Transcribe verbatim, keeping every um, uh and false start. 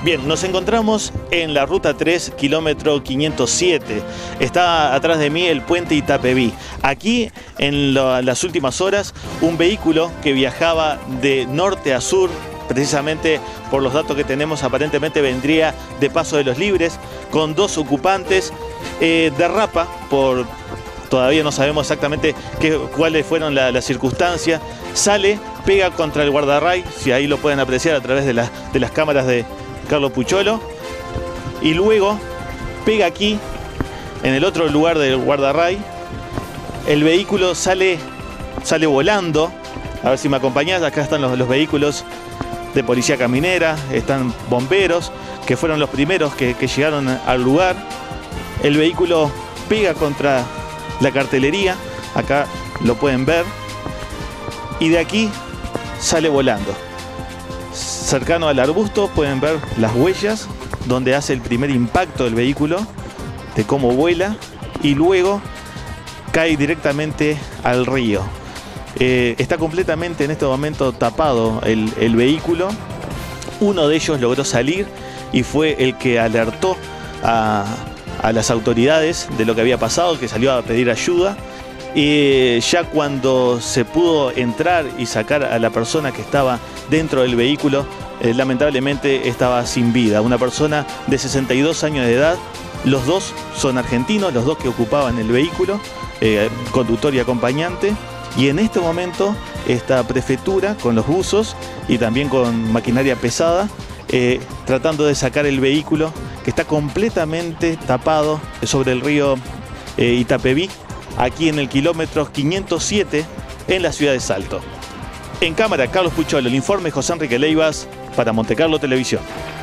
Bien, nos encontramos en la ruta tres, kilómetro quinientos siete. Está atrás de mí el puente Itapeví. Aquí, en lo, las últimas horas, un vehículo que viajaba de norte a sur, precisamente por los datos que tenemos, aparentemente vendría de Paso de los Libres, con dos ocupantes, eh, derrapa por... Todavía no sabemos exactamente qué, cuáles fueron las la circunstancias. Sale, pega contra el guardarray, si ahí lo pueden apreciar a través de, la, de las cámaras de Carlos Pucholo. Y luego pega aquí, en el otro lugar del guardarray. El vehículo sale, sale volando. A ver si me acompañás. Acá están los, los vehículos de policía caminera. Están bomberos, que fueron los primeros que, que llegaron al lugar. El vehículo pega contra la cartelería, acá lo pueden ver, y de aquí sale volando. Cercano al arbusto pueden ver las huellas donde hace el primer impacto del vehículo, de cómo vuela, y luego cae directamente al río. Eh, está completamente en este momento tapado el, el vehículo. Uno de ellos logró salir y fue el que alertó a a las autoridades de lo que había pasado, que salió a pedir ayuda. Y ya cuando se pudo entrar y sacar a la persona que estaba dentro del vehículo, eh, lamentablemente estaba sin vida. Una persona de sesenta y dos años de edad. Los dos son argentinos, los dos que ocupaban el vehículo, eh, conductor y acompañante. Y en este momento esta prefectura, con los buzos y también con maquinaria pesada, eh, tratando de sacar el vehículo, que está completamente tapado sobre el río eh, Itapeví, aquí en el kilómetro quinientos siete, en la ciudad de Salto. En cámara, Carlos Pucholo, el informe José Enrique Leivas para Montecarlo Televisión.